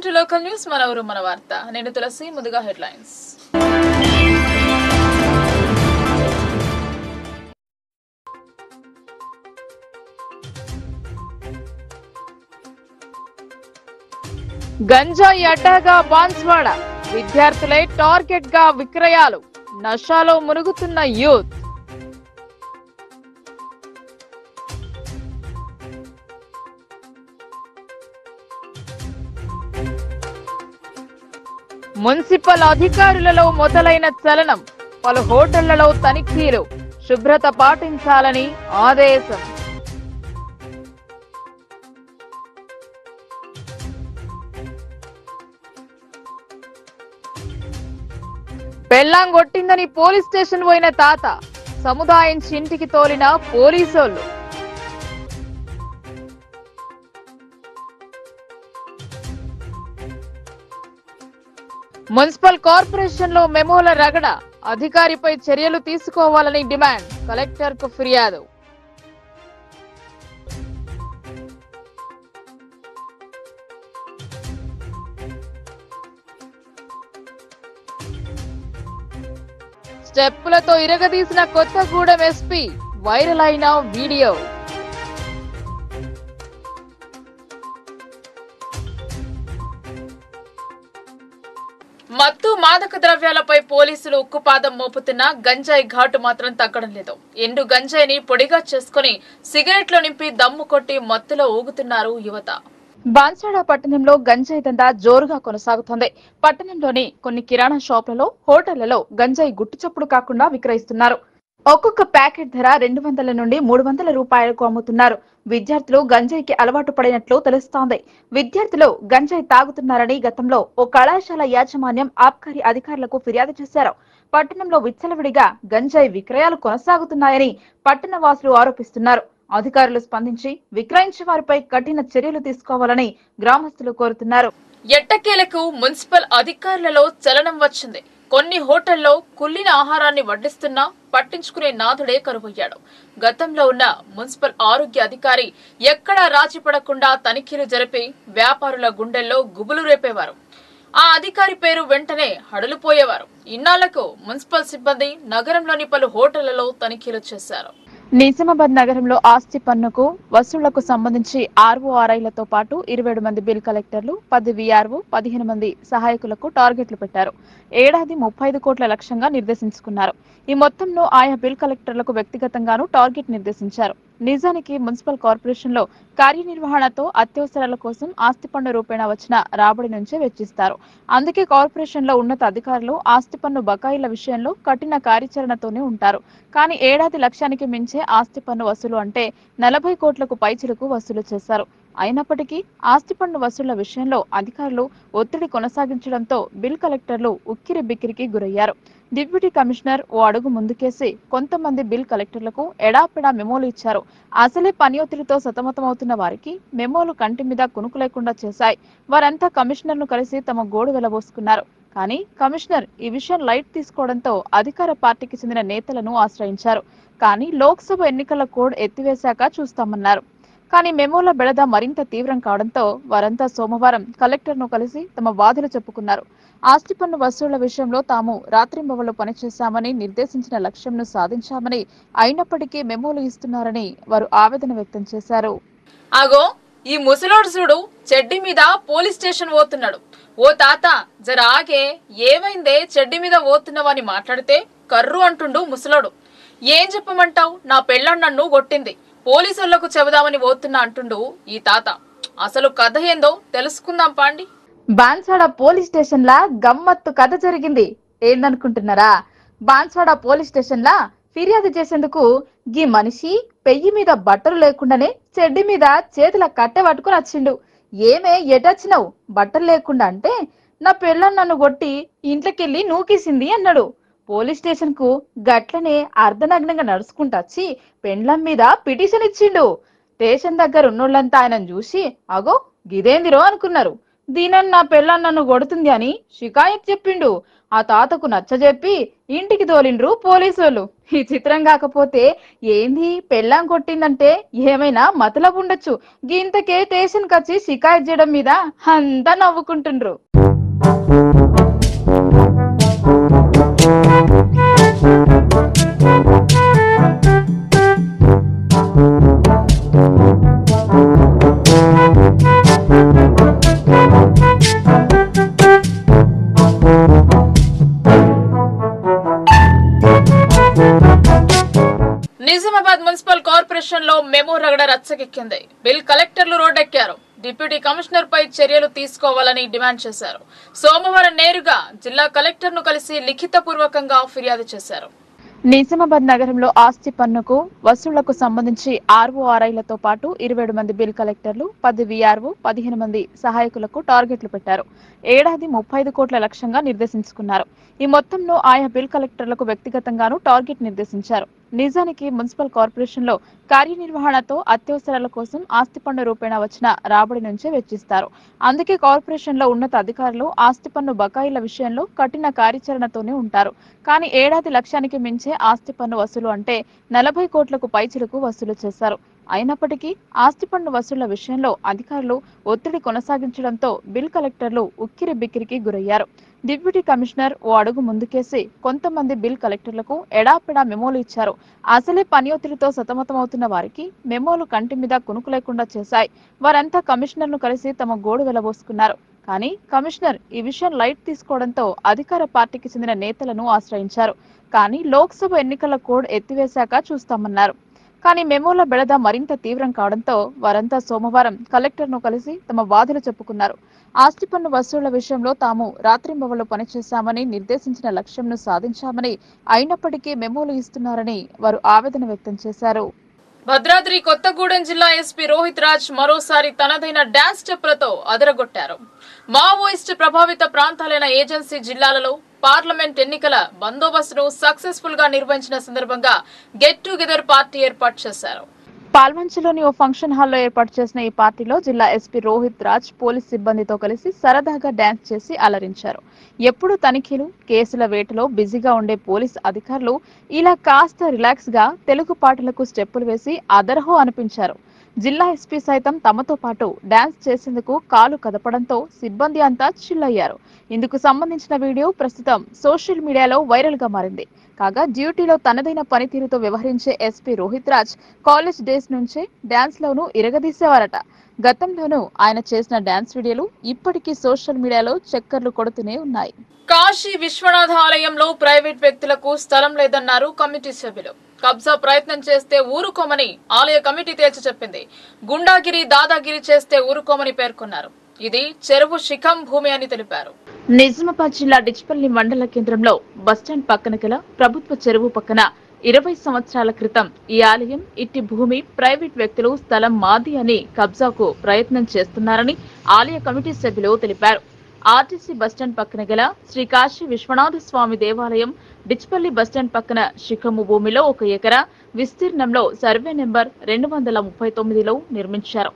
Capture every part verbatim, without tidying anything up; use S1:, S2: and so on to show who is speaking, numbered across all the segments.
S1: To local news మన ఊరు మన వార్త. నేను తులసి. ముందుగా హెడ్లైన్స్. గంజాయి అడ్డాగా బాన్స్వాడ, విద్యార్థులే టార్గెట్ గా విక్రయాలు, నషాలో మునుగుతున్న యూత్. మున్సిపల్ అధికారులలో మొదలైన చలనం, పలు హోటళ్లలో తనిఖీలు, శుభ్రత పాటించాలని ఆదేశం. పెళ్లాం కొట్టిందని పోలీస్ స్టేషన్ పోయిన తాత, సముదాయించి ఇంటికి తోలిన పోలీసోళ్లు. మున్సిపల్ కార్పొరేషన్ లో మెమోల రగడ, అధికారిపై చర్యలు తీసుకోవాలని డిమాండ్, కలెక్టర్ కు ఫిర్యాదు. స్టెప్పులతో ఇరగదీసిన కొత్తగూడెం ఎస్పీ, వైరల్ అయిన వీడియో. మత్తు మాదక ద్రవ్యాలపై పోలీసులు ఉక్కుపాదం మోపుతున్నా గంజాయి ఘాటు మాత్రం తగ్గడం లేదు. ఎండు గంజాయిని పొడిగా చేసుకుని సిగరెట్లో నింపి దమ్ము కొట్టి మత్తులో ఊగుతున్నారు యువత. బాన్స్వాడ పట్టణంలో గంజాయి దందా జోరుగా కొనసాగుతోంది. పట్టణంలోని కొన్ని కిరాణా షాపులలో, హోటళ్లలో గంజాయి గుట్టుచప్పుడు కాకుండా విక్రయిస్తున్నారు. ఒక్కొక్క ప్యాకెట్ ధర రెండు వందల నుండి మూడు వందల రూపాయలకు అమ్ముతున్నారు. విద్యార్థులు గంజాయికి అలవాటు పడినట్లు తెలుస్తోంది. విద్యార్థులు గంజాయి తాగుతున్నారని గతంలో ఓ కళాశాల యాజమాన్యం ఆబ్కారీ అధికారులకు ఫిర్యాదు చేశారు. పట్టణంలో విచ్చలవిడిగా గంజాయి విక్రయాలు కొనసాగుతున్నాయని పట్టణ వాసులు ఆరోపిస్తున్నారు. అధికారులు స్పందించి విక్రయించే వారిపై కఠిన చర్యలు తీసుకోవాలని గ్రామస్తులు కోరుతున్నారు. ఎట్టకేలకు మున్సిపల్ అధికారులలో చలనం వచ్చింది. కొన్ని హోటల్లో కుళ్లిన ఆహారాన్ని వడ్డిస్తున్నా పట్టించుకునే నాథుడే కరువయ్యాడు. గతంలో ఉన్న మున్సిపల్ ఆరోగ్య అధికారి ఎక్కడా రాజీ పడకుండా తనిఖీలు జరిపి వ్యాపారుల గుండెల్లో గుబులు రేపేవారు. ఆ అధికారి పేరు వెంటనే హడలుపోయేవారు. ఇన్నాళ్లకు మున్సిపల్ సిబ్బంది నగరంలోని పలు హోటళ్లలో తనిఖీలు చేశారు. నిజామాబాద్ నగరంలో ఆస్తి పన్నుకు వసూళ్లకు సంబంధించి ఆర్ఓఆర్ఐలతో పాటు ఇరవై ఏడు మంది బిల్ కలెక్టర్లు, పది విఆర్ఓ, పదిహేను మంది సహాయకులకు టార్గెట్లు పెట్టారు. ఏడాది ముప్పై ఐదు కోట్ల లక్ష్యంగా నిర్దేశించుకున్నారు. ఈ మొత్తంలో ఆయా బిల్ కలెక్టర్లకు వ్యక్తిగతంగానూ టార్గెట్ నిర్దేశించారు. నిజానికి మున్సిపల్ కార్పొరేషన్ లో కార్యనిర్వహణతో అత్యవసరాల కోసం ఆస్తి పన్ను రూపేణా వచ్చిన రాబడి నుంచే వెచ్చిస్తారు. అందుకే కార్పొరేషన్ లో ఉన్నత అధికారులు ఆస్తి పన్ను బకాయిల విషయంలో కఠిన కార్యాచరణతోనే ఉంటారు. కానీ ఏడాది లక్ష్యానికి మించే ఆస్తి పన్ను వసూలు అంటే నలభై కోట్లకు పైచిలకు వసూలు చేశారు. అయినప్పటికీ ఆస్తి పన్ను వసూళ్ల విషయంలో అధికారులు ఒత్తిడి కొనసాగించడంతో బిల్ కలెక్టర్లు ఉక్కిరి బిక్కిరికి గురయ్యారు. డిప్యూటీ కమిషనర్ ఓ అడుగు ముందుకేసి కొంతమంది బిల్ కలెక్టర్లకు ఎడాపెడా మెమోలు ఇచ్చారు. అసలే పని ఒత్తిడితో సతమతమవుతున్న వారికి మెమోలు కంటి మీద కునుకు లేకుండా చేశాయి. వారంతా కమిషనర్ ను కలిసి తమ గోడు వెలబోసుకున్నారు. కానీ కమిషనర్ ఈ విషయం లైట్ తీసుకోవడంతో అధికార పార్టీకి చెందిన నేతలను ఆశ్రయించారు. కానీ లోక్సభ ఎన్నికల కోడ్ ఎత్తివేశాక చూస్తామన్నారు. కానీ మెమోల బెడద మరింత తీవ్రం కావడంతో వారంతా సోమవారం కలెక్టర్ ను కలిసి తమ బాధలు చెప్పుకున్నారు. ఆస్తి పన్ను వసూళ్ల విషయంలో తాము రాత్రింబవళ్లు పనిచేశామని, నిర్దేశించిన లక్ష్యంను సాధించామని, అయినప్పటికీ మెమోలు ఇస్తున్నారని వారు ఆవేదన వ్యక్తం చేశారు. అగో ఈ ముసలోడు చూడు, చెడ్డి మీద పోలీస్ స్టేషన్ పోతున్నాడు. ఓ తాత జర ఆగే, ఏమైందే చెడ్డి మీద పోతున్నావని మాట్లాడితే కర్రు అంటుండు ముసలోడు. ఏం చెప్పమంటావు, నా పెళ్ళాం నన్ను కొట్టింది, పోలీసులకు చెబుదామని పోతున్నా అంటుండు ఈ తాత. అసలు కథ ఏందో తెలుసుకుందాం పాండి. బాన్స్వాడ పోలీస్ స్టేషన్ లా గమ్మత్తు కథ జరిగింది. ఏందనుకుంటున్నారా? బాన్స్వాడ పోలీస్ స్టేషన్ లా ఫిర్యాదు చేసేందుకు గీ మనిషి పెయ్యి మీద బట్టలు లేకుండానే చెడ్డి మీద చేతుల కట్టె పట్టుకుని వచ్చిండు. ఏమే ఎటొచ్చినావు బట్టలు లేకుండా అంటే, నా పెళ్ళం నన్ను కొట్టి ఇంట్లోకెళ్ళి నూకేసింది అన్నాడు. పోలీస్ స్టేషన్ కు గట్లనే అర్ధనగ్నంగా నడుచుకుంటూ వచ్చి పెండ్లం మీద పిటిషన్ ఇచ్చిండు. స్టేషన్ దగ్గర ఉన్నోళ్ళంతా ఆయనను చూసి అగో గిదేందిరో అనుకున్నారు.
S2: దీనని నా పెళ్ళాం నన్ను కొడుతుంది అని షికాయత్ చెప్పిండు. ఆ తాతకు నచ్చజెప్పి ఇంటికి తోలిండ్రు పోలీసోళ్ళు. ఈ చిత్రం కాకపోతే ఏంది పెళ్ళాం కొట్టిందంటే ఏమైనా మతలబు ఉండొచ్చు. గింతకే స్టేషన్ కచ్చి షికాయత్ చేయడం మీద అంతా నవ్వుకుంటుండ్రు.
S1: నిజామాబాద్ మున్సిపల్ కార్పొరేషన్ లో మెమో రగడ రచ్చకెక్కింది. బిల్ కలెక్టర్లు రోడ్డెక్కారు. డిప్యూటీ కమిషనర్ పై చర్యలు తీసుకోవాలని డిమాండ్ చేశారు. సోమవారం నేరుగా జిల్లా కలెక్టర్ ను కలిసి లిఖిత పూర్వకంగా ఫిర్యాదు చేశారు.
S2: నిజామాబాద్ నగరంలో ఆస్తి పన్నుకు వసూళ్లకు సంబంధించి ఆర్ఓఆర్ఐలతో పాటు ఇరవై ఏడు మంది బిల్ కలెక్టర్లు, పది విఆర్ఓ, పదిహేను మంది సహాయకులకు టార్గెట్లు పెట్టారు. ఏడాది ముప్పై ఐదు కోట్ల లక్ష్యంగా నిర్దేశించుకున్నారు. ఈ మొత్తంలో ఆయా బిల్ కలెక్టర్లకు వ్యక్తిగతంగానూ టార్గెట్ నిర్దేశించారు. నిజానికి మున్సిపల్ కార్పొరేషన్ లో కార్యనిర్వహణతో అత్యవసరాల కోసం ఆస్తి పన్ను రూపేణా వచ్చిన రాబడి నుంచే వెచ్చిస్తారు. అందుకే కార్పొరేషన్ లో ఉన్నత అధికారులు ఆస్తి పన్ను బకాయిల విషయంలో కఠిన కార్యాచరణతోనే ఉంటారు. కానీ ఏడాది లక్ష్యానికి మించే ఆస్తి పన్ను వసూలు అంటే నలభై కోట్లకు పైచిలకు వసూలు చేశారు. అయినప్పటికీ ఆస్తి పన్ను వసూళ్ల విషయంలో అధికారులు ఒత్తిడి కొనసాగించడంతో బిల్ కలెక్టర్లు ఉక్కిరి బిక్కిరికి గురయ్యారు. డిప్యూటీ కమిషనర్ ఓ అడుగు ముందుకేసి కొంతమంది బిల్ కలెక్టర్లకు ఎడాపెడా మెమోలు ఇచ్చారు. అసలే పని ఒత్తిడితో సతమతమవుతున్న వారికి మెమోలు కంటి మీద కునుకు లేకుండా చేశాయి. వారంతా కమిషనర్ ను కలిసి తమ గోడు వెలబోసుకున్నారు. కానీ కమిషనర్ ఈ విషయం లైట్ తీసుకోవడంతో అధికార పార్టీకి చెందిన నేతలను ఆశ్రయించారు. కానీ లోక్సభ ఎన్నికల కోడ్ ఎత్తివేశాక చూస్తామన్నారు. కానీ మెమోల బెడద మరింత తీవ్రం కావడంతో వారంతా సోమవారం కలెక్టర్ ను కలిసి తమ బాధలు చెప్పుకున్నారు. ఆస్తి పన్ను వసూళ్ల విషయంలో తాము రాత్రింబవళ్లు పనిచేశామని, నిర్దేశించిన లక్ష్యంను సాధించామని, అయినప్పటికీ మెమోలు ఇస్తున్నారని వారు ఆవేదన వ్యక్తం చేశారు.
S1: భద్రాద్రి కొత్తగూడెం జిల్లా ఎస్పీ రోహిత్ రాజ్ మరోసారి తనదైన డాన్స్ స్టెప్లతో అదరగొట్టారు. మావోయిస్ట్ ప్రభావిత ప్రాంతాలైన ఏజెన్సీ జిల్లాలలో పార్లమెంట్ ఎన్నికల బందోబస్తును సక్సెస్ఫుల్ గా నిర్వహించిన సందర్భంగా గెట్ టుగెదర్ పార్టీ ఏర్పాటు చేశారు.
S2: పాల్వంచలోని ఓ ఫంక్షన్ హాల్లో ఏర్పాటు చేసిన ఈ పార్టీలో జిల్లా ఎస్పీ రోహిత్ రాజ్ పోలీస్ సిబ్బందితో కలిసి సరదాగా డాన్స్ చేసి అలరించారు. ఎప్పుడు తనిఖీలు, కేసుల వేటలో బిజీగా ఉండే పోలీస్ అధికారులు ఇలా కాస్త రిలాక్స్ గా తెలుగు పాటలకు స్టెప్పులు వేసి అదరహో అనిపించారు. జిల్లా ఎస్పీ సైతం తమతో పాటు డాన్స్ చేసేందుకు కాలు కదపడంతో సిబ్బంది అంతా చిల్లయ్యారు. ఇందుకు సంబంధించిన వీడియో ప్రస్తుతం సోషల్ మీడియాలో వైరల్ గా మారింది. కాగా డ్యూటీలో తనదైన పనితీరుతో వ్యవహరించే SP Rohit Raj college days నుంచే డాన్స్ లోనూ ఇరగదీసేవారట. గతంలోనూ ఆయన చేసిన డాన్స్ వీడియోలు ఇప్పటికీ సోషల్ మీడియాలో చక్కర్లు కొడుతూనే ఉన్నాయి.
S1: కాశీ విశ్వనాథ ఆలయంలో ప్రైవేట్ వ్యక్తులకు స్థలం లేదన్నారు కమిటీ సభ్యులు. కబ్జా ప్రయత్నం చేస్తే ఊరుకోమని ఆలయ కమిటీ తేల్చి చెప్పింది. గుండాగిరి, దాదాగిరి చేస్తే ఊరుకోమని పేర్కొన్నారు. ఇది చెరువు శిఖం భూమి అని తెలిపారు.
S2: నిజామాబాద్ జిల్లా డిచ్పల్లి మండల కేంద్రంలో బస్టాండ్ పక్కన గల ప్రభుత్వ చెరువు పక్కన ఇరవై సంవత్సరాల క్రితం ఈ ఆలయం, ఇట్టి భూమి ప్రైవేట్ వ్యక్తులు స్థలం మాది అని కబ్జాకు ప్రయత్నం చేస్తున్నారని ఆలయ కమిటీ సభ్యులు తెలిపారు. ఆర్టీసీ బస్టాండ్ పక్కన గల శ్రీ కాశీ విశ్వనాథ స్వామి దేవాలయం, డిచ్పల్లి బస్టాండ్ పక్కన శిఖము భూమిలో ఒక ఎకరా విస్తీర్ణంలో సర్వే నెంబర్ రెండు వందల ముప్పై తొమ్మిదిలో నిర్మించారు.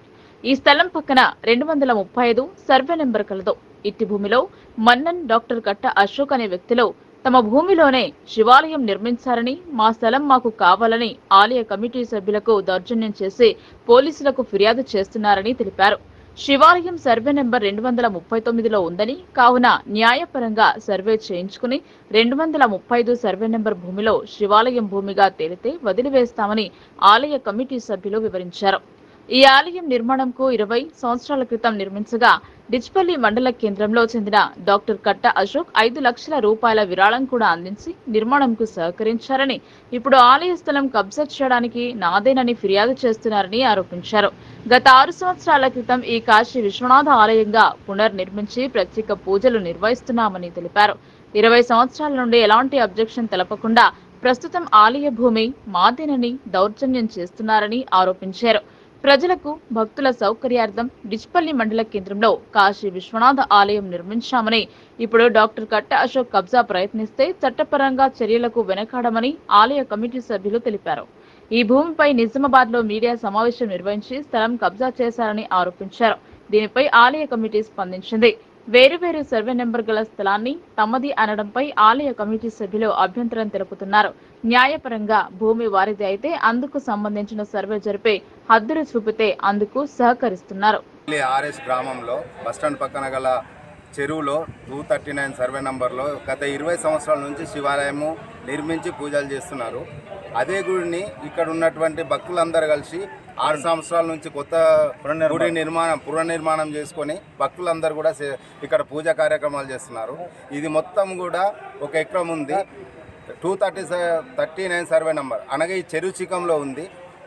S2: ఈ స్థలం పక్కన రెండు వందల ముప్పై ఐదు సర్వే నెంబర్ కలదు. ఇట్టి భూమిలో మన్నన్ డాక్టర్ కట్ట అశోక్ అనే వ్యక్తులు తమ భూమిలోనే శివాలయం నిర్మించారని, మా స్థలం మాకు కావాలని ఆలయ కమిటీ సభ్యులకు దౌర్జన్యం చేసి పోలీసులకు ఫిర్యాదు చేస్తున్నారని తెలిపారు. శివాలయం సర్వే నెంబర్ రెండు వందల ముప్పై తొమ్మిదిలో ఉందని, కావున న్యాయపరంగా సర్వే చేయించుకుని రెండు వందల ముప్పై ఐదు సర్వే నెంబర్ భూమిలో శివాలయం భూమిగా తేలితే వదిలివేస్తామని ఆలయ కమిటీ సభ్యులు వివరించారు. ఈ ఆలయం నిర్మాణంకు ఇరవై సంవత్సరాల క్రితం నిర్మించగా డిచ్పల్లి మండల కేంద్రంలో చెందిన డాక్టర్ కట్ట అశోక్ ఐదు లక్షల రూపాయల విరాళం కూడా అందించి నిర్మాణంకు సహకరించారని, ఇప్పుడు ఆలయ స్థలం కబ్జా చేయడానికి నాదేనని ఫిర్యాదు చేస్తున్నారని ఆరోపించారు. గత ఆరు సంవత్సరాల క్రితం ఈ కాశీ విశ్వనాథ ఆలయంగా పునర్నిర్మించి ప్రత్యేక పూజలు నిర్వహిస్తున్నామని తెలిపారు. ఇరవై సంవత్సరాల నుండి ఎలాంటి అబ్జెక్షన్ తెలపకుండా ప్రస్తుతం ఆలయ భూమి మాదేనని దౌర్జన్యం చేస్తున్నారని ఆరోపించారు. ప్రజలకు భక్తుల సౌకర్యార్థం డిచ్పల్లి మండల కేంద్రంలో కాశీ విశ్వనాథ ఆలయం నిర్మించామని, ఇప్పుడు డాక్టర్ కట్ట అశోక్ కబ్జా ప్రయత్నిస్తే చట్టపరంగా చర్యలకు వెనకాడమని ఆలయ కమిటీ సభ్యులు తెలిపారు. ఈ భూమిపై నిజామాబాద్ లో మీడియా సమావేశం నిర్వహించి స్థలం కబ్జా చేశారని ఆరోపించారు. దీనిపై ఆలయ కమిటీ స్పందించింది. వేరువేరు సర్వే నెంబర్ గల స్థలాన్ని తమది అనడంపై ఆలయ కమిటీ సభ్యులు అభ్యంతరం తెలుపుతున్నారు. న్యాయపరంగా భూమి వారిది అయితే అందుకు సంబంధించిన సర్వే జరిపే హద్దులు చూపితే అందుకు సహకరిస్తున్నారు.
S3: ఆర్ఎస్ గ్రామంలో బస్టాండ్ పక్కన గల చెరువులో టూ థర్టీ నైన్ సర్వే నంబర్లో గత ఇరవై సంవత్సరాల నుంచి శివాలయము నిర్మించి పూజలు చేస్తున్నారు. అదే గుడిని ఇక్కడ ఉన్నటువంటి భక్తులందరూ కలిసి ఆరు సంవత్సరాల నుంచి కొత్త గుడి నిర్మాణం పునర్నిర్మాణం చేసుకొని భక్తులందరూ కూడా ఇక్కడ పూజా కార్యక్రమాలు చేస్తున్నారు. ఇది మొత్తం కూడా ఒక ఎకరం ఉంది. Two thirty thirty nine survey number అనగా ఈ చెరువు చికంలో ఉంది.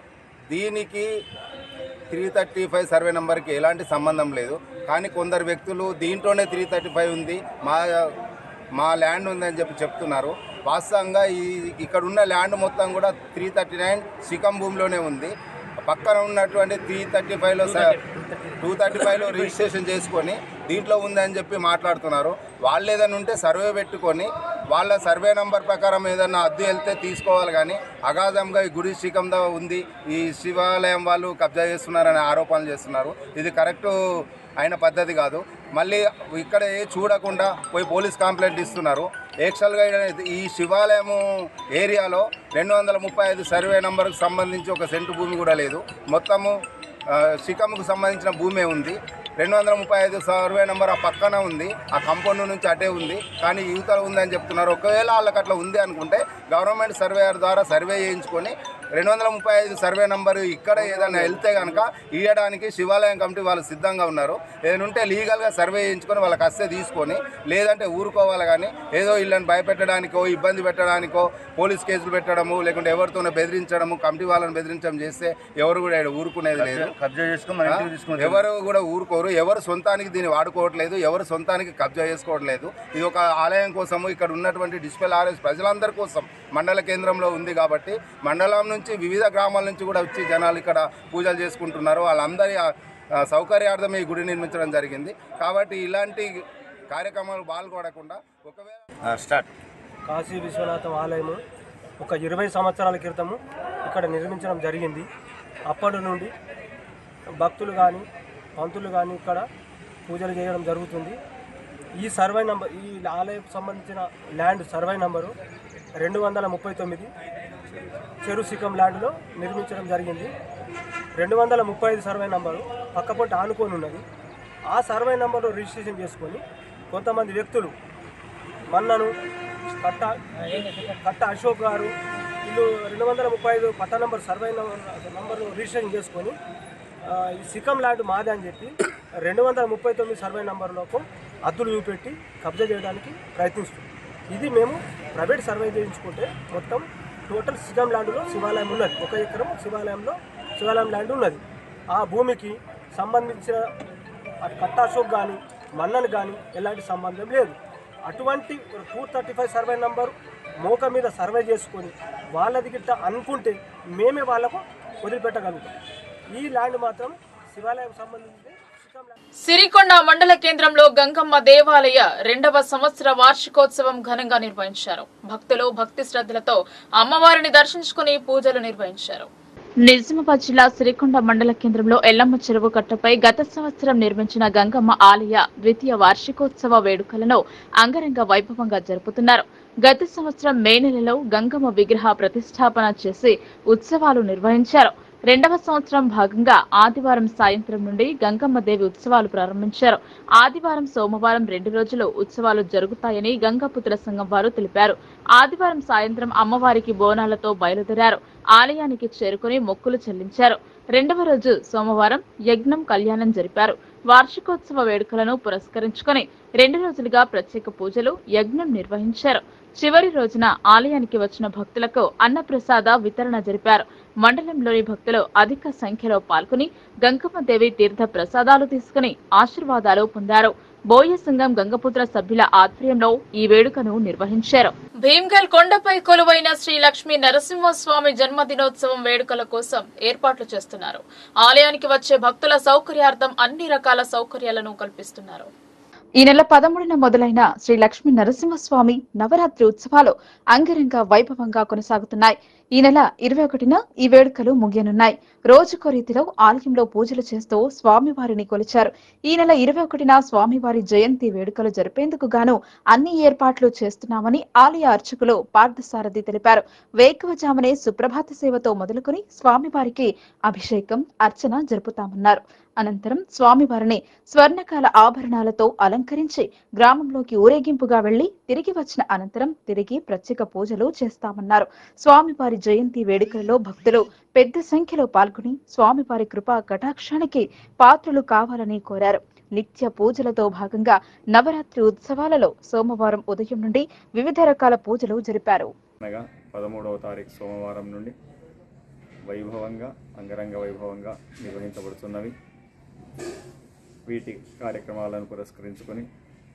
S3: దీనికి త్రీ థర్టీ ఫైవ్ సర్వే నెంబర్కి ఎలాంటి సంబంధం లేదు. కానీ కొందరు వ్యక్తులు దీంట్లోనే త్రీ థర్టీ ఫైవ్ ఉంది, మా మా ల్యాండ్ ఉందని చెప్పి చెప్తున్నారు. వాస్తవంగా ఈ ఇక్కడ ఉన్న ల్యాండ్ మొత్తం కూడా త్రీ థర్టీ నైన్ శిఖం భూమిలోనే ఉంది. పక్కన ఉన్నటువంటి త్రీ థర్టీ ఫైవ్లో టూ థర్టీ ఫైవ్లో రిజిస్ట్రేషన్ చేసుకొని దీంట్లో ఉందని చెప్పి మాట్లాడుతున్నారు. వాళ్ళు ఏదైనా ఉంటే సర్వే పెట్టుకొని వాళ్ళ సర్వే నంబర్ ప్రకారం ఏదైనా అద్దె వెళ్తే తీసుకోవాలి. కానీ అగాధంగా ఈ గుడి శిఖంలో ఉంది, ఈ శివాలయం వాళ్ళు కబ్జా చేస్తున్నారని ఆరోపణలు చేస్తున్నారు. ఇది కరెక్టు అయిన పద్ధతి కాదు. మళ్ళీ ఇక్కడ చూడకుండా పోయి పోలీస్ కంప్లైంట్ ఇస్తున్నారు. యాక్చువల్గా ఈ శివాలయము ఏరియాలో రెండు వందల ముప్పై ఐదు సర్వే నంబర్కు సంబంధించి ఒక సెంటు భూమి కూడా లేదు. మొత్తము శిఖంకు సంబంధించిన భూమే ఉంది. రెండు వందల ముప్పై ఐదు సర్వే నెంబర్ ఆ పక్కన ఉంది, ఆ కంపౌండ్ నుంచి అటే ఉంది. కానీ యువతలు ఉందని చెప్తున్నారు. ఒకవేళ వాళ్ళకి అట్లా ఉంది అనుకుంటే గవర్నమెంట్ సర్వేయర్ ద్వారా సర్వే చేయించుకొని రెండు వందల ముప్పై ఐదు సర్వే నెంబరు ఇక్కడ ఏదైనా వెళ్తే కనుక ఇవ్వడానికి శివాలయం కమిటీ వాళ్ళు సిద్ధంగా ఉన్నారు. ఏదైనా ఉంటే లీగల్గా సర్వే చేయించుకొని వాళ్ళకి అస్తే తీసుకొని, లేదంటే ఊరుకోవాలి. కానీ ఏదో వీళ్ళని భయపెట్టడానికో ఇబ్బంది పెట్టడానికో పోలీస్ కేసులు పెట్టడము, లేకుంటే ఎవరితోనో బెదిరించడము, కమిటీ వాళ్ళని బెదిరించడం చేస్తే ఎవరు కూడా ఊరుకునేది లేదు.
S4: కబ్జా చేసుకుని
S3: ఎవరు కూడా ఊరుకోరు. ఎవరు సొంతానికి దీన్ని వాడుకోవట్లేదు, ఎవరు సొంతానికి కబ్జా చేసుకోవట్లేదు. ఇది ఒక ఆలయం కోసము, ఇక్కడ ఉన్నటువంటి డిస్పెల్ ఆర్ఎస్ ప్రజలందరి కోసం మండల కేంద్రంలో ఉంది కాబట్టి మండలం నుంచి వివిధ గ్రామాల నుంచి కూడా వచ్చి జనాలు ఇక్కడ పూజలు చేసుకుంటున్నారు. వాళ్ళందరి సౌకర్యార్థం ఈ గుడి నిర్మించడం జరిగింది. కాబట్టి ఇలాంటి కార్యక్రమాలు పాల్గొనకుండా ఒకవేళ
S4: స్టార్ట్
S5: కాశీ విశ్వనాథం ఆలయము ఒక ఇరవై సంవత్సరాల క్రితము ఇక్కడ నిర్మించడం జరిగింది. అప్పటి నుండి భక్తులు కానీ పంతులు కానీ ఇక్కడ పూజలు చేయడం జరుగుతుంది. ఈ సర్వే నంబర్ ఈ ఆలయం సంబంధించిన ల్యాండ్ సర్వే నంబరు రెండు వందల ముప్పై తొమ్మిది చెరు శిఖం ల్యాండ్లో నిర్మించడం జరిగింది. రెండు వందల ముప్పై ఐదు సర్వే నంబరు పక్కపొంటి ఆనుకొని ఉన్నది. ఆ సర్వే నంబర్లో రిజిస్ట్రేషన్ చేసుకొని కొంతమంది వ్యక్తులు మన్నను కట్ట కట్ట అశోక్ గారు వీళ్ళు రెండు వందల ముప్పై ఐదు పట్ట నంబర్ సర్వే నంబర్ను రిజిస్ట్రేషన్ చేసుకొని ఈ శిఖం ల్యాండ్ మాదే అని చెప్పి రెండు వందల ముప్పై తొమ్మిది సర్వే నంబర్లకు అద్దులు చూపెట్టి కబ్జా చేయడానికి ప్రయత్నిస్తుంది. ఇది మేము ప్రైవేట్ సర్వే చేయించుకుంటే మొత్తం టోటల్ శిఖం ల్యాండ్లో శివాలయం ఉన్నది. ఒక ఎకరం శివాలయంలో శివాలయం ల్యాండ్ ఉన్నది. ఆ భూమికి సంబంధించిన కట్ట అశోక్ కానీ మన్నన్ కానీ ఎలాంటి సంబంధం లేదు. అటువంటి two thirty five survey number మోక మీద సర్వే చేసుకొని వాళ్ళది గిట్ట అనుకుంటే మేమే వాళ్ళకు వదిలిపెట్టగలుగుతాం. ఈ ల్యాండ్ మాత్రం శివాలయం సంబంధించి
S1: సిరికొండ మండల కేంద్రంలో గంగమ్మ దేవాలయ రెండవ సంవత్సర వార్షికోత్సవం ఘనంగా నిర్వహించారు. భక్తులు భక్తి శ్రద్ధలతో అమ్మవారిని దర్శించుకుని పూజలు నిర్వహించారు.
S2: నిజామాబాద్ జిల్లా సిరికొండ మండల కేంద్రంలో ఎల్లమ్మ చెరువు కట్టపై గత సంవత్సరం నిర్మించిన గంగమ్మ ఆలయ ద్వితీయ వార్షికోత్సవ వేడుకలను అంగరంగ వైభవంగా జరుపుతున్నారు. గత సంవత్సరం మే నెలలో గంగమ్మ విగ్రహ ప్రతిష్టాపన చేసి ఉత్సవాలు నిర్వహించారు. రెండవ సంవత్సరం భాగంగా ఆదివారం సాయంత్రం నుండి గంగమ్మ దేవి ఉత్సవాలు ప్రారంభించారు. ఆదివారం సోమవారం రెండు రోజులు ఉత్సవాలు జరుగుతాయని గంగాపుత్ర సంఘం వారు తెలిపారు. ఆదివారం సాయంత్రం అమ్మవారికి బోనాలతో బయలుదేరారు. ఆలయానికి చేరుకుని మొక్కులు చెల్లించారు. రెండవ రోజు సోమవారం యజ్ఞం కళ్యాణం జరిపారు. వార్షికోత్సవ వేడుకలను పురస్కరించుకుని రెండు రోజులుగా ప్రత్యేక పూజలు యజ్ఞం నిర్వహించారు. చివరి రోజున ఆలయానికి వచ్చిన భక్తులకు అన్నప్రసాద వితరణ జరిపారు. మండలంలోని భక్తులు అధిక సంఖ్యలో పాల్గొని గంగమ్మదేవి తీర్థ ప్రసాదాలు తీసుకుని ఆశీర్వాదాలు పొందారు. బోయ సంఘం గంగపుత్ర సభ్యుల ఆధ్వర్యంలో ఈ వేడుకను నిర్వహించారు.
S1: భీమ్గల్ కొండపై కొలువైన శ్రీ లక్ష్మీ నరసింహస్వామి జన్మదినోత్సవం వేడుకల కోసం ఏర్పాట్లు చేస్తున్నారు. ఆలయానికి వచ్చే భక్తుల సౌకర్యార్థం అన్ని రకాల సౌకర్యాలను కల్పిస్తున్నారు.
S2: ఈ నెల పదమూడున మొదలైన శ్రీ లక్ష్మీ నరసింహస్వామి నవరాత్రి ఉత్సవాలు అంగరంగ వైభవంగా కొనసాగుతున్నాయి. ఈ నెల ఇరవై ఒకటిన ఈ వేడుకలు ముగియనున్నాయి. రోజుకో రీతిలో ఆలయంలో పూజలు చేస్తూ స్వామివారిని కొలిచారు. ఈ నెల ఇరవై ఒకటిన స్వామివారి జయంతి వేడుకలు జరిపేందుకు గాను అన్ని ఏర్పాట్లు చేస్తున్నామని ఆలయ అర్చకులు పార్థసారథి తెలిపారు. వేకువజామునే సుప్రభాత సేవతో మొదలుకొని స్వామివారికి అభిషేకం, అర్చన జరుపుతామన్నారు. అనంతరం స్వామివారిని స్వర్ణకాల ఆభరణాలతో అలంకరించి గ్రామంలోకి ఊరేగింపుగా వెళ్లి తిరిగి వచ్చిన అనంతరం తిరిగి ప్రత్యేక పూజలు చేస్తామన్నారు. స్వామివారి జయంతి వేడుకలలో భక్తులు పెద్ద సంఖ్యలో పాల్గొని స్వామివారి కృపా కటాక్షానికి పాత్రలు కావాలని కోరారు. నిత్య పూజలతో భాగంగా నవరాత్రి ఉత్సవాలలో సోమవారం ఉదయం నుండి వివిధ రకాల పూజలు జరిపారు.
S4: పదమూడవ తారీఖు సోమవారం నుండి వైభవంగా అంగరంగ వైభవంగా నిర్వహించబడుతున్నవి. వీటి కార్యక్రమాలను పురస్కరించుకొని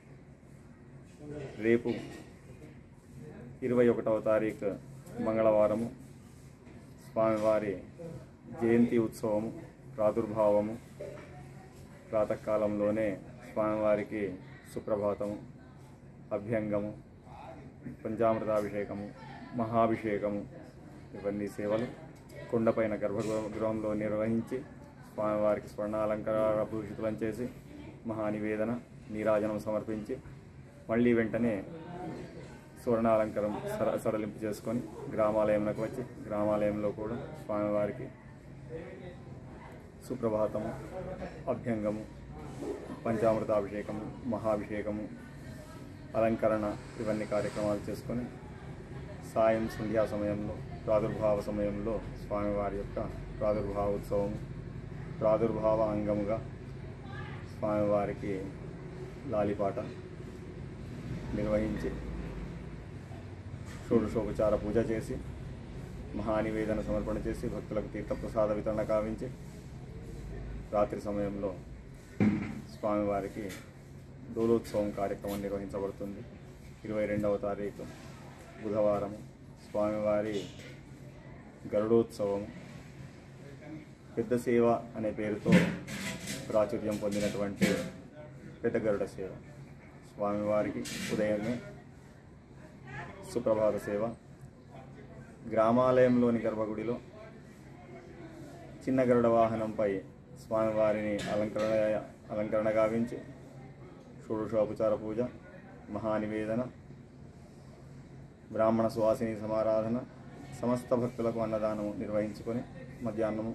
S4: రేపు ఇరవై ఒకటవ తారీఖు మంగళవారము స్వామివారి జయంతి ఉత్సవము, ప్రాదుర్భావము, ప్రాతకాలంలోనే స్వామివారికి సుప్రభాతము, అభ్యంగము, పంచామృతాభిషేకము, మహాభిషేకము ఇవన్నీ సేవలు కొండపైన గర్భగృహంలో నిర్వహించి స్వామివారికి స్వర్ణాలంకార భూషితులను చేసి మహానివేదన నీరాజనం సమర్పించి మళ్ళీ వెంటనే స్వర్ణాలంకారం సర సడలింపు చేసుకొని గ్రామాలయంలోకి వచ్చి గ్రామాలయంలో కూడా స్వామివారికి సుప్రభాతము, అభ్యంగము, పంచామృతాభిషేకము, మహాభిషేకము, అలంకరణ ఇవన్నీ కార్యక్రమాలు చేసుకొని సాయం సంధ్యా సమయంలో ప్రాదుర్భావ సమయంలో స్వామివారి యొక్క ప్రాదుర్భావ ఉత్సవం ప్రాదుర్భావ అంగముగా స్వామివారికి లాలిపాట నిర్వహించి షోడశోపచార పూజ చేసి మహానివేదన సమర్పణ చేసి భక్తులకు తీర్థప్రసాద వితరణ కావించి రాత్రి సమయంలో స్వామివారికి దోలోత్సవం కార్యక్రమం నిర్వహించబడుతుంది. ఇరవై రెండవ తారీఖు బుధవారం స్వామివారి గరుడోత్సవం, పెద్ద సేవ అనే పేరుతో ప్రాచుర్యం పొందినటువంటి పెద్ద గరుడ సేవ, స్వామివారికి ఉదయమే సుప్రభాత సేవ, గ్రామాలయంలోని గర్భగుడిలో చిన్న గరుడ వాహనంపై స్వామివారిని అలంకరణ అలంకరణ గావించి షోడశోపచార పూజ, మహానివేదన, బ్రాహ్మణ సువాసిని సమారాధన, సమస్త భక్తులకు అన్నదానము నిర్వహించుకొని మధ్యాహ్నము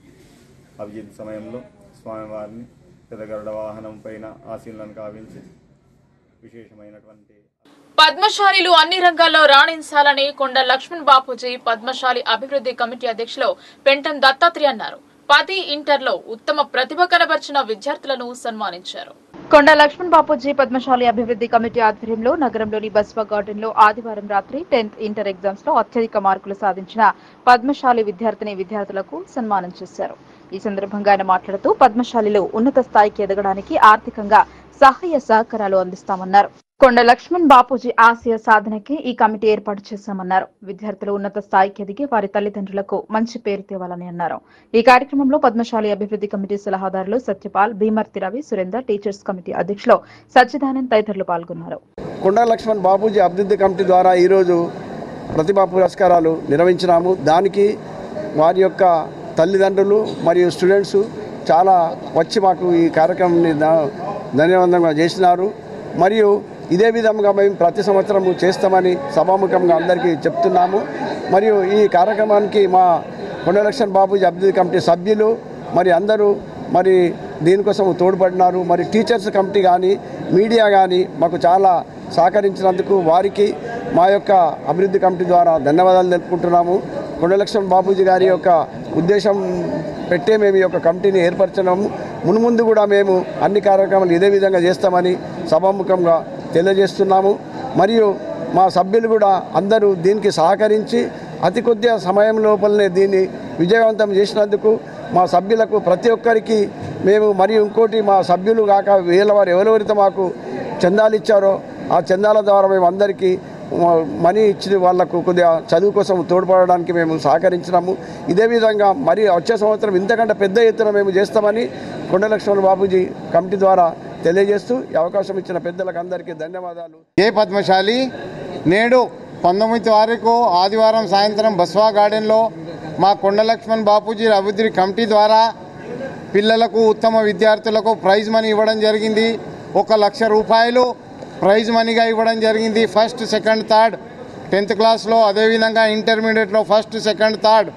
S4: అభిజిత్ సమయంలో స్వామివారిని పెద్ద గరుడ వాహనం పైన ఆశీనులను కావించి విశేషమైనటువంటి
S1: పద్మశాలిలు అన్ని రంగాల్లో రాణించాలని కొండ లక్ష్మణ్ బాపూజీ పద్మశాలి అభివృద్ధి కమిటీ అధ్యక్షులు పెంటన్ దత్తాత్రేయ అన్నారు. పది ఇంటర్లో ఉత్తమ ప్రతిభ కనబర్చిన విద్యార్థులను సన్మానించారు.
S2: కొండ లక్ష్మణ్ బాపూజీ పద్మశాలి అభివృద్ధి కమిటీ ఆధ్వర్యంలో నగరంలోని బస్వా గార్డెన్ లో ఆదివారం రాత్రి టెన్త్ ఇంటర్ ఎగ్జామ్స్ లో అత్యధిక మార్కులు సాధించిన పద్మశాలి విద్యార్థిని విద్యార్థులకు సన్మానం చేశారు. ఈ సందర్భంగా ఆయన మాట్లాడుతూ పద్మశాలిలో ఉన్నత స్థాయికి ఎదగడానికి ఆర్థికంగా సహాయ సహకారాలు అందిస్తామన్నారు. కొండ లక్ష్మణ్ బాపూజీ ఆశయ సాధనకి ఈ కమిటీ ఏర్పాటు చేశామన్నారు. విద్యార్థులు ఉన్నత స్థాయికి ఎదిగి వారి తల్లిదండ్రులకు మంచి పేరు తేవాలని అన్నారు. ఈ కార్యక్రమంలో పద్మశాలి అభివృద్ధి కమిటీ సలహాదారులు సత్యపాల్, భీమర్తి రవి, సురేందర్, టీచర్స్ కమిటీ అధ్యక్షులు సచ్చిదానంద్ తదితరులు పాల్గొన్నారు.
S6: కొండ లక్ష్మణ్ బాపూజీ అభివృద్ధి కమిటీ ద్వారా ఈరోజు ప్రతిభా పురస్కారాలు నిర్వహించినాము. దానికి వారి యొక్క తల్లిదండ్రులు మరియు స్టూడెంట్స్ చాలా వచ్చి మాకు ఈ కార్యక్రమాన్ని ధన్యవాదంగా చేసినారు. మరియు ఇదే విధంగా మేము ప్రతి సంవత్సరము చేస్తామని సభాముఖంగా అందరికీ చెప్తున్నాము. మరియు ఈ కార్యక్రమానికి మా కొండ లక్ష్మణ్ బాపూజీ అభివృద్ధి కమిటీ సభ్యులు మరి అందరూ మరి దీనికోసం తోడ్పడినారు. మరి టీచర్స్ కమిటీ కానీ మీడియా కానీ మాకు చాలా సహకరించినందుకు వారికి మా యొక్క అభివృద్ధి కమిటీ ద్వారా ధన్యవాదాలు తెలుపుకుంటున్నాము. కొండ లక్ష్మణ్ బాపూజీ గారి యొక్క ఉద్దేశం పెట్టే మేము ఈ యొక్క కమిటీని ఏర్పరచడము. మున్ముందు కూడా మేము అన్ని కార్యక్రమాలు ఇదే విధంగా చేస్తామని సభాముఖంగా తెలియజేస్తున్నాము. మరియు మా సభ్యులు కూడా అందరూ దీనికి సహకరించి అతి కొద్ది సమయం లోపలనే దీన్ని విజయవంతం చేసినందుకు మా సభ్యులకు ప్రతి ఒక్కరికి మేము మరియు ఇంకోటి మా సభ్యులు కాక వీళ్ళ వారు ఎవరెవరితో మాకు చందాలు ఇచ్చారో ఆ చందాల ద్వారా మేము అందరికీ మనీ ఇచ్చి వాళ్లకు కొద్దిగా చదువు కోసం తోడ్పడడానికి మేము సహకరించినాము. ఇదే విధంగా మరి వచ్చే సంవత్సరం ఇంతకంటే పెద్ద ఎత్తున మేము చేస్తామని కొండ లక్ష్మణ్ బాపూజీ కమిటీ ద్వారా తెలియజేస్తూ ఈ అవకాశం ఇచ్చిన పెద్దలకు అందరికీ ధన్యవాదాలు.
S7: ఏ పద్మశాలి నేడు పంతొమ్మిది తారీఖు ఆదివారం సాయంత్రం బస్వా గార్డెన్లో మా కొండ లక్ష్మణ్ బాపూజీ అభివృద్ధి కమిటీ ద్వారా పిల్లలకు ఉత్తమ విద్యార్థులకు ప్రైజ్ మనీ ఇవ్వడం జరిగింది. ఒక లక్ష రూపాయలు ప్రైజ్ మనీగా ఇవ్వడం జరిగింది. ఫస్ట్ సెకండ్ థర్డ్ టెన్త్ క్లాస్లో, అదేవిధంగా ఇంటర్మీడియట్లో ఫస్ట్ సెకండ్ థర్డ్.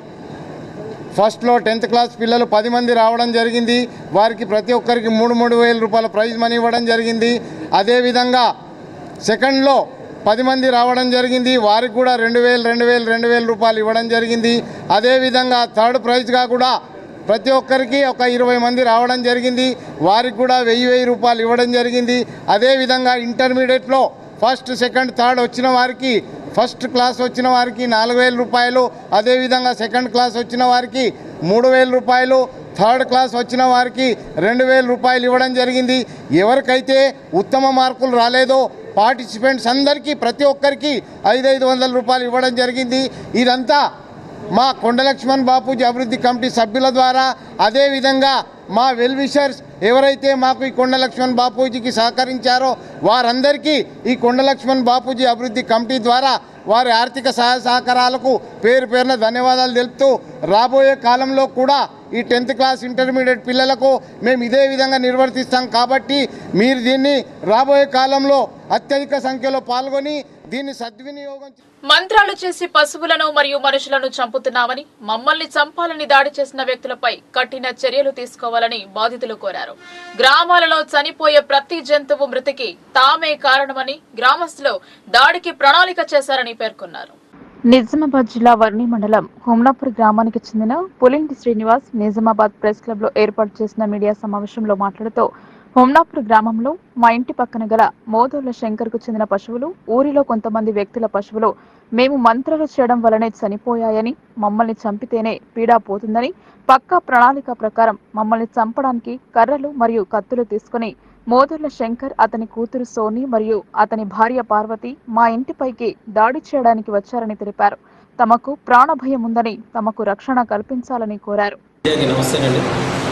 S7: ఫస్ట్లో టెన్త్ క్లాస్ పిల్లలు పది మంది రావడం జరిగింది. వారికి ప్రతి ఒక్కరికి మూడు మూడు వేల రూపాయల ప్రైజ్ మనీ ఇవ్వడం జరిగింది. అదేవిధంగా సెకండ్లో పది మంది రావడం జరిగింది. వారికి కూడా రెండు వేలు రెండు వేలు రెండు వేల రూపాయలు ఇవ్వడం జరిగింది. అదేవిధంగా థర్డ్ ప్రైజ్గా కూడా ప్రతి ఒక్కరికి ఒక ఇరవై మంది రావడం జరిగింది. వారికి కూడా వెయ్యి వెయ్యి రూపాయలు ఇవ్వడం జరిగింది. అదేవిధంగా ఇంటర్మీడియట్లో ఫస్ట్ సెకండ్ థర్డ్ వచ్చిన వారికి, ఫస్ట్ క్లాస్ వచ్చిన వారికి నాలుగు వేల రూపాయలు, అదేవిధంగా సెకండ్ క్లాస్ వచ్చిన వారికి మూడు వేల రూపాయలు, థర్డ్ క్లాస్ వచ్చిన వారికి రెండు వేల రూపాయలు ఇవ్వడం జరిగింది. ఎవరికైతే ఉత్తమ మార్కులు రాలేదో పార్టిసిపెంట్స్ అందరికీ ప్రతి ఒక్కరికి ఐదు ఐదు వందల రూపాయలు ఇవ్వడం జరిగింది. ఇదంతా మా కొండ లక్ష్మణ్ బాపూజీ అభివృద్ధి కమిటీ సభ్యుల ద్వారా, అదేవిధంగా మా వెల్ విషర్స్ ఎవరైతే మాకు ఈ కొండ లక్ష్మణ్ బాపూజీకి సహకరించారో వారందరికీ ఈ కొండ లక్ష్మణ్ బాపూజీ అభివృద్ధి కమిటీ ద్వారా వారి ఆర్థిక సహాయ సహకారాలకు పేరు పేరున ధన్యవాదాలు తెలుపుతూ, రాబోయే కాలంలో కూడా ఈ టెన్త్ క్లాస్ ఇంటర్మీడియట్ పిల్లలకు మేము ఇదే విధంగా నిర్వర్తిస్తాం. కాబట్టి మీరు దీన్ని రాబోయే కాలంలో అత్యధిక సంఖ్యలో పాల్గొని దీన్ని సద్వినియోగం.
S1: మంత్రాలు చేసి పశువులను మరియు మనుషులను చంపుతున్నామని, మమ్మల్ని చంపాలని దాడి చేసిన వ్యక్తులపై కఠిన చర్యలు తీసుకోవాలని బాధితులు కోరారు. గ్రామాలలో చనిపోయే ప్రతి జంతువు మృతికి తామే కారణమని, గ్రామస్తులు దాడికి ప్రణాళిక చేశారని పేర్కొన్నారు.
S2: నిజామాబాద్ జిల్లా వర్ణి మండలం హోమ్నాపూర్ గ్రామానికి చెందిన పులింటి శ్రీనివాస్ నిజామాబాద్ ప్రెస్ క్లబ్ లో ఏర్పాటు చేసిన మీడియా సమావేశంలో మాట్లాడుతూ, హోమ్నాపూర్ గ్రామంలో మా ఇంటి పక్కన గల మోదోళ్ల శంకర్ కు చెందిన పశువులు, ఊరిలో కొంతమంది వ్యక్తుల పశువులు మేము మంత్రాలు చేయడం వల్లనే చనిపోయాయని, మమ్మల్ని చంపితేనే పీడా పోతుందని, పక్కా ప్రణాళిక ప్రకారం మమ్మల్ని చంపడానికి కర్రలు మరియు కత్తులు తీసుకుని మోదోళ్ల శంకర్, అతని కూతురు సోని మరియు అతని భార్య పార్వతి మా ఇంటిపైకి దాడి చేయడానికి వచ్చారని తెలిపారు. తమకు ప్రాణభయం ఉందని, తమకు రక్షణ కల్పించాలని కోరారు.
S8: నమస్తేనండి,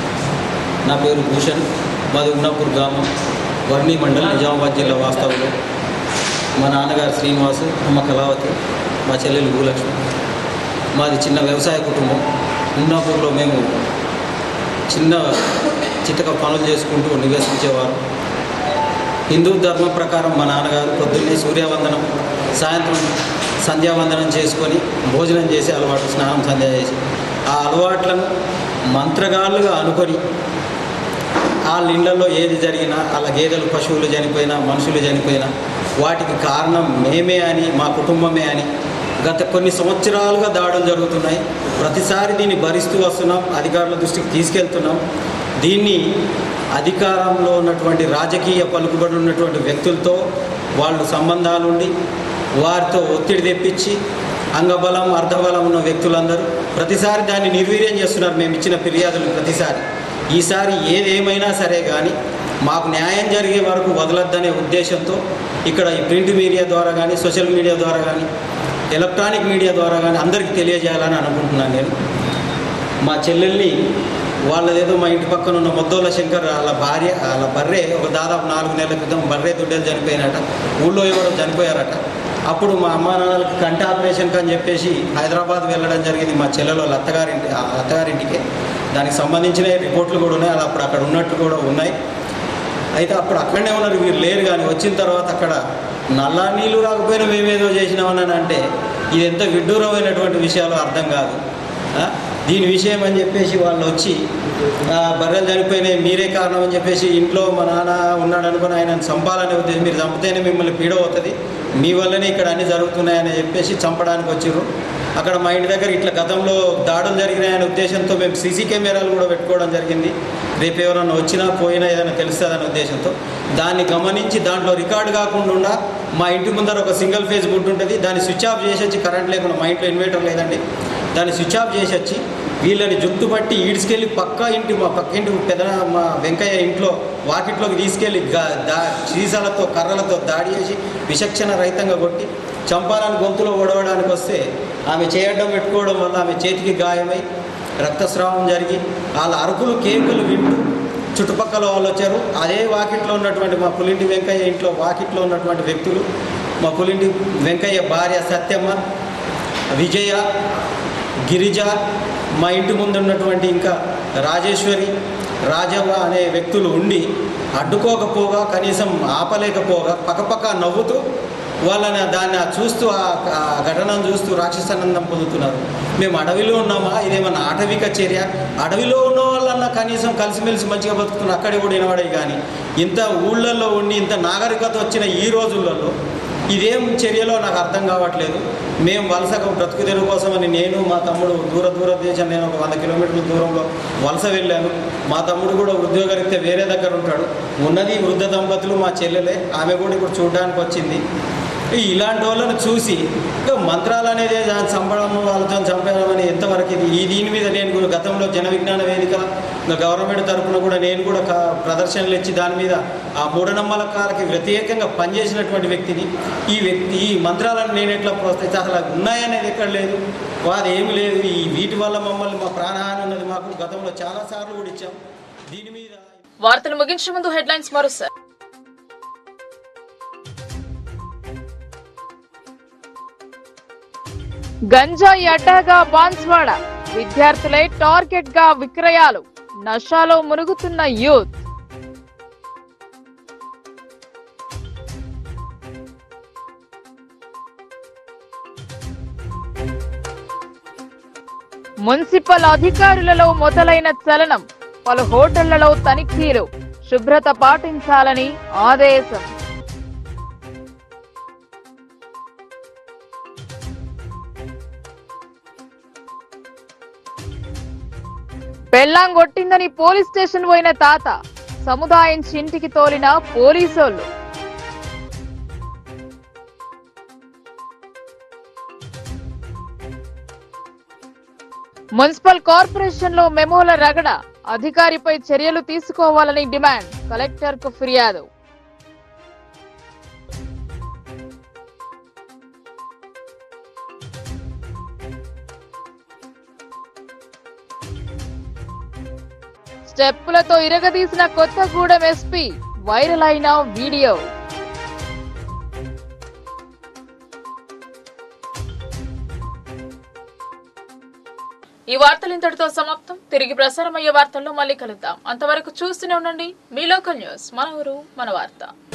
S8: నా పేరు భూషణ్, మాది హోమ్నాపూర్ గ్రామం, వర్ణి మండలం, నిజామాబాద్ జిల్లా వాస్తవంలో. మా నాన్నగారు శ్రీనివాసు, అమ్మ కళావతి, మా చెల్లెలు భూలక్ష్మి. మాది చిన్న వ్యవసాయ కుటుంబం. హోమ్నాపూర్లో మేము చిన్న చిత్తక పనులు చేసుకుంటూ నివసించేవారు. హిందూ ధర్మం ప్రకారం మా నాన్నగారు పొద్దున్నే సూర్యవందనం, సాయంత్రం సంధ్యావందనం చేసుకొని భోజనం చేసే అలవాటు, స్నానం సంధ్య చేసి ఆ అలవాట్లను మంత్రగాళ్ళుగా అనుకొని వాళ్ళ ఇళ్లలో ఏది జరిగినా, వాళ్ళ గేదెలు పశువులు చనిపోయినా, మనుషులు చనిపోయినా వాటికి కారణం మేమే అని, మా కుటుంబమే అని గత కొన్ని సంవత్సరాలుగా దాడులు జరుగుతున్నాయి. ప్రతిసారి దీన్ని భరిస్తూ వస్తున్నాం, అధికారుల దృష్టికి తీసుకెళ్తున్నాం. దీన్ని అధికారంలో ఉన్నటువంటి రాజకీయ పలుకుబడి ఉన్నటువంటి వ్యక్తులతో వాళ్ళు సంబంధాలుండి వారితో ఒత్తిడి తెప్పించి అంగబలం అర్ధబలం ఉన్న వ్యక్తులందరూ ప్రతిసారి దాన్ని నిర్వీర్యం చేస్తున్నారు. మేము ఇచ్చిన ఫిర్యాదులు ప్రతిసారి. ఈసారి ఏదేమైనా సరే కానీ మాకు న్యాయం జరిగే వరకు వదలద్దనే ఉద్దేశంతో ఇక్కడ ఈ ప్రింట్ మీడియా ద్వారా కానీ, సోషల్ మీడియా ద్వారా కానీ, ఎలక్ట్రానిక్ మీడియా ద్వారా కానీ అందరికీ తెలియజేయాలని అనుకుంటున్నాను. నేను మా చెల్లెల్ని వాళ్ళదేదో మా ఇంటి పక్కన ఉన్న మొద్దోళ్ళ శంకర్ వాళ్ళ భార్య వాళ్ళ బర్రె ఒక దాదాపు నాలుగు నెలల క్రితం బర్రె దుడ్డలు చనిపోయినట, ఊళ్ళో ఎవరో చనిపోయారట. అప్పుడు మా అమ్మ నాన్నలకి కంటి ఆపరేషన్కి అని చెప్పేసి హైదరాబాద్ వెళ్ళడం జరిగింది. మా చెల్లెలు వాళ్ళ అత్తగారింటి అత్తగారింటికి దానికి సంబంధించిన రిపోర్ట్లు కూడా ఉన్నాయి, అలా అప్పుడు అక్కడ ఉన్నట్టు కూడా ఉన్నాయి. అయితే అప్పుడు అక్కడనే ఉన్నారు, వీరు లేరు. కానీ వచ్చిన తర్వాత అక్కడ నల్ల నీళ్ళు రాకపోయినా మేమేదో చేసినామని అంటే ఇది ఎంత విడ్డూరమైనటువంటి విషయాలు అర్థం కాదు. దీని విషయం అని చెప్పేసి వాళ్ళు వచ్చి బర్రెలు చనిపోయినాయి, మీరే కారణం అని చెప్పేసి ఇంట్లో మా నాన్న ఉన్నాడు అనుకుని ఆయన చంపాలనే ఉద్దేశం, మీరు చంపితేనే మిమ్మల్ని పీడ అవుతుంది, మీ వల్లనే ఇక్కడ అన్నీ జరుగుతున్నాయని చెప్పేసి చంపడానికి వచ్చారు. అక్కడ మా ఇంటి దగ్గర ఇట్లా గతంలో దాడులు జరిగినాయనే ఉద్దేశంతో మేము సీసీ కెమెరాలు కూడా పెట్టుకోవడం జరిగింది. రేపు ఎవరైనా వచ్చినా పోయినా ఏదైనా తెలుస్తుందనే ఉద్దేశంతో దాన్ని గమనించి దాంట్లో రికార్డు కాకుండా మా ఇంటి ముందర ఒక సింగిల్ ఫేజ్ బుడ్ ఉంటుంది, దాన్ని స్విచ్ ఆఫ్ చేసి వచ్చి, కరెంట్ లేకుండా మా ఇంట్లో ఇన్వర్టర్ లేదండి, దాన్ని స్విచ్ ఆఫ్ చేసి వచ్చి వీళ్ళని జుట్టు పట్టి ఈడ్చుకెళ్ళి పక్క ఇంటి మా పక్క ఇంటి పెద్ద మా వెంకయ్య ఇంట్లో వాకిట్లోకి తీసుకెళ్ళి దా సీసాలతో కర్రలతో దాడి చేసి విచక్షణ రహితంగా కొట్టి చంపాలని గొంతులో ఓడవడానికి వస్తే ఆమె చేయడం పెట్టుకోవడం వల్ల ఆమె చేతికి గాయమై రక్తస్రావం జరిగి వాళ్ళ అరుపులు కేకులు వింటూ చుట్టుపక్కల వాళ్ళు వచ్చారు. అదే వాకిట్లో ఉన్నటువంటి మా పులింటి వెంకయ్య ఇంట్లో వాకిట్లో ఉన్నటువంటి వ్యక్తులు, మా పులింటి వెంకయ్య భార్య సత్యమ్మ, విజయ, గిరిజ, మా ఇంటి ముందు ఉన్నటువంటి ఇంకా రాజేశ్వరి, రాజవ్వ అనే వ్యక్తులు ఉండి అడ్డుకోకపోగా, కనీసం ఆపలేకపోగా పక్కపక్క నవ్వుతూ వాళ్ళని దాన్ని చూస్తూ ఆ ఘటనను చూస్తూ రాక్షసానందం పొందుతున్నారు. మేము అడవిలో ఉన్నామా, ఇదేమన్నా ఆటవిక చర్య? అడవిలో ఉన్న వాళ్ళన్నా కనీసం కలిసిమెలిసి మంచిగా బతుకుతున్నారు, అక్కడే కూడా వినబడే. కానీ ఇంత ఊళ్ళల్లో ఉండి ఇంత నాగరికత వచ్చిన ఈ రోజులలో ఇదేం చర్యలో నాకు అర్థం కావట్లేదు. మేము వలస బ్రతుకు తెరువు కోసమని నేను మా తమ్ముడు దూర దూర దేశం, నేను ఒక వంద కిలోమీటర్ల దూరంలో వలస వెళ్ళాను. మా తమ్ముడు కూడా ఉద్యోగరీత్యా వేరే దగ్గర ఉంటాడు. ఉన్నది వృద్ధ దంపతులు, మా చెల్లెలే, ఆమె కూడా ఇప్పుడు చూడడానికి వచ్చింది. ఇలాంటి వాళ్ళని చూసి మంత్రాలు అనేది దాన్ని చంపడం, వాళ్ళతో చంపడం అని ఎంతవరకు ఇది ఈ దీని మీద నేను కూడా గతంలో జన విజ్ఞాన వేదిక గవర్నమెంట్ తరఫున కూడా నేను కూడా ప్రదర్శనలు ఇచ్చి దాని మీద ఆ మూఢనమ్మకాలకి వ్యతిరేకంగా పనిచేసినటువంటి వ్యక్తిని. ఈ వ్యక్తి ఈ మంత్రాలను నేను ఎట్లా ప్రోత్సహించి అసలు ఉన్నాయనేది ఎక్కడ లేదు, అది ఏమి లేదు. ఈ వీటి వల్ల మమ్మల్ని మా ప్రాణహాని ఉన్నది మాకు గతంలో చాలా సార్లు కూడా ఇచ్చాం. దీని మీద
S1: వార్తలు ముగించే ముందు హెడ్లైన్స్ మరోసారి.
S2: గంజాయి అడ్డాగా బాన్స్వాడ, విద్యార్థులే టార్గెట్ గా విక్రయాలు, నషాలో మునుగుతున్న యూత్. మున్సిపల్ అధికారులలో మొదలైన చలనం, పలు హోటళ్లలో తనిఖీలు, శుభ్రత పాటించాలని ఆదేశం. పెళ్లాం కొట్టిందని పోలీస్ స్టేషన్ పోయిన తాత, సముదాయించి ఇంటికి తోలిన పోలీసోళ్లు. మున్సిపల్ కార్పొరేషన్ లో మెమోల రగడ, అధికారిపై చర్యలు తీసుకోవాలని డిమాండ్, కలెక్టర్ కు ఫిర్యాదు. స్టెప్పులతో ఇరగదీసిన కొత్తగూడెం ఎస్పీ, వైరల్ అయిన వీడియో.
S1: ఈ వార్తలు ఇంతటితో సమాప్తం. తిరిగి ప్రసారం అయ్యే వార్తల్లో మళ్ళీ కలుద్దాం. అంతవరకు చూస్తూనే ఉండండి మీ లోకల్ న్యూస్, మన ఊరు మన వార్త.